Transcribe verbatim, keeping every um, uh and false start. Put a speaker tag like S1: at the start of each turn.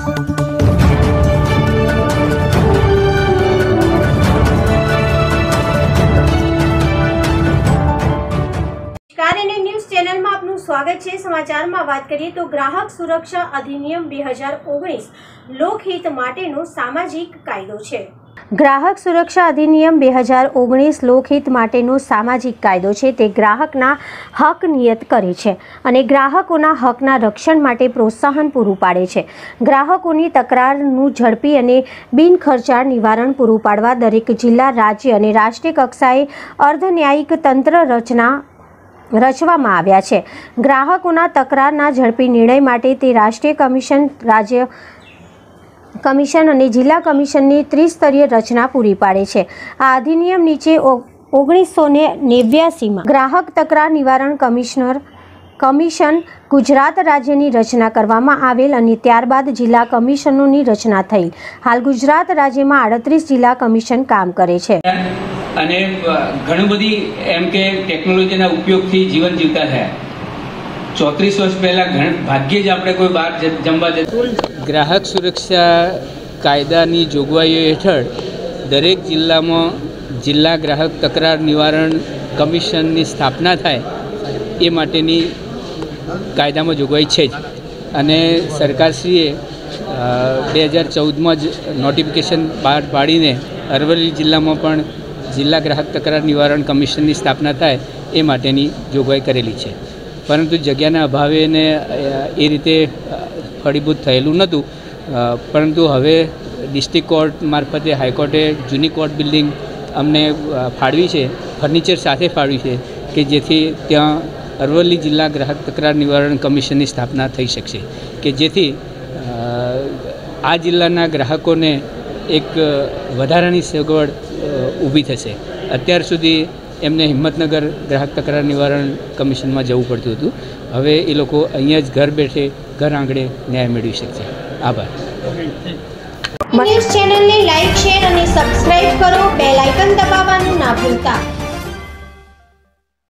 S1: News channel में आपનું સ્વાગત છે। સમાચારમાં વાત કરીએ તો ગ્રાહક સુરક્ષા અધિનિયમ બે હજાર ઓગણીસ લોકહિત માટેનો સામાજિક કાયદો છે। ગ્રાહક સુરક્ષા અધિનિયમ બે હજાર ઓગણીસ લોકહિત માટેનો સામાજિક કાયદો છે। તે ગ્રાહકના હક નિયત કરે છે અને ગ્રાહકોના હકના રક્ષણ માટે પ્રોત્સાહન પૂરું પાડે છે। ગ્રાહકોની તકરારનું ઝડપી અને બિનખર્ચાળ નિવારણ પૂરું પાડવા દરેક જિલ્લા, રાજ્ય અને રાષ્ટ્રીય કક્ષાએ અર્ધન્યાયિક તંત્ર રચના રચવામાં આવ્યા છે। ગ્રાહકોના તકરારના ઝડપી નિર્ણય માટે તે રાષ્ટ્રીય કમિશન, રાજ્ય કમિશન અને જિલ્લા કમિશનની ત્રિસ્તરીય રચના પૂરી પાડે છે। આ અધિનિયમ નીચે ઓગણીસો ને નેવ્યાસીમાં ગ્રાહક તકરાર નિવારણ કમિશનર કમિશન ગુજરાત રાજ્યની રચના કરવામાં આવેલ અને ત્યારબાદ જિલ્લા કમિશનોની રચના થઈ। હાલ ગુજરાત રાજ્યમાં આડત્રીસ જિલ્લા કમિશન કામ કરે છે
S2: અને ઘણી બધી એમ કે ટેકનોલોજીના ઉપયોગથી જીવન જીવતા થયા। ચોત્રીસ વર્ષ પહેલા ભાગ્યે જ આપણે કોઈ બહાર જમવા જતું।
S3: ગ્રાહક સુરક્ષા કાયદાની જોગવાઈઓ હેઠળ દરેક જિલ્લામાં જિલ્લા ગ્રાહક તકરાર નિવારણ કમિશનની સ્થાપના થાય એ માટેની કાયદામાં જોગવાઈ છે જ અને સરકારશ્રીએ બે હજાર ચૌદમાં જ નોટિફિકેશન બહાર પાડીને અરવલ્લી જિલ્લામાં પણ જિલ્લા ગ્રાહક તકરાર નિવારણ કમિશનની સ્થાપના થાય એ માટેની જોગવાઈ કરેલી છે, પરંતુ જગ્યાના અભાવે ને એ રીતે ફળીભૂત થયેલું નહોતું। પરંતુ હવે ડિસ્ટ્રિક્ટ કોર્ટ મારફતે હાઈકોર્ટે જૂની કોર્ટ બિલ્ડિંગ અમને ફાળવી છે, ફર્નિચર સાથે ફાળવી છે કે જેથી ત્યાં અરવલ્લી જિલ્લા ગ્રાહક તકરાર નિવારણ કમિશનની સ્થાપના થઈ શકશે કે જેથી આ જિલ્લાના ગ્રાહકોને એક વધારાની સગવડ ઊભી થશે। અત્યાર સુધી એમને હિંમતનગર ગ્રાહક તકરાર નિવારણ કમિશનમાં જવું પડતું હતું, હવે એ લોકો અહીંયા જ ઘર બેઠે ઘર આંગણે ન્યાય મેળવી શકશે। આભાર।
S1: ન્યૂઝ ચેનલને લાઈક, શેર અને સબસ્ક્રાઇબ કરો। બેલ આઇકન દબાવવાનું ના ભૂલતા।